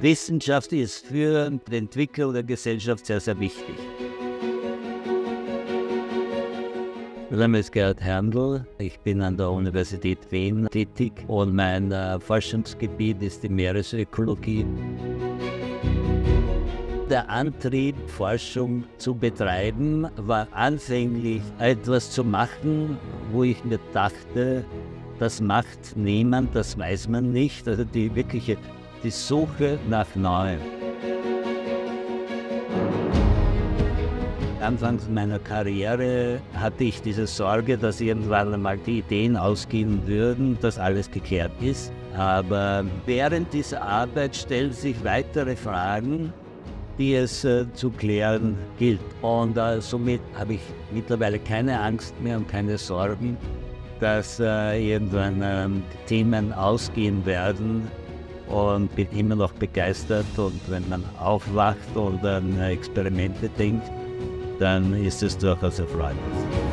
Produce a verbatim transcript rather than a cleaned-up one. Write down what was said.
Wissenschaft ist für die Entwicklung der Gesellschaft sehr, sehr wichtig. Mein Name ist Gerhard Herndl, ich bin an der Universität Wien tätig und mein äh, Forschungsgebiet ist die Meeresökologie. Der Antrieb, Forschung zu betreiben, war anfänglich etwas zu machen, wo ich mir dachte, das macht niemand, das weiß man nicht, also die wirkliche die Suche nach Neuem. Anfangs meiner Karriere hatte ich diese Sorge, dass irgendwann einmal die Ideen ausgehen würden, dass alles geklärt ist. Aber während dieser Arbeit stellen sich weitere Fragen, die es äh, zu klären gilt. Und äh, somit habe ich mittlerweile keine Angst mehr und keine Sorgen, dass äh, irgendwann äh, Themen ausgehen werden. Und bin immer noch begeistert, und wenn man aufwacht und an Experimente denkt, dann ist es durchaus erfreulich.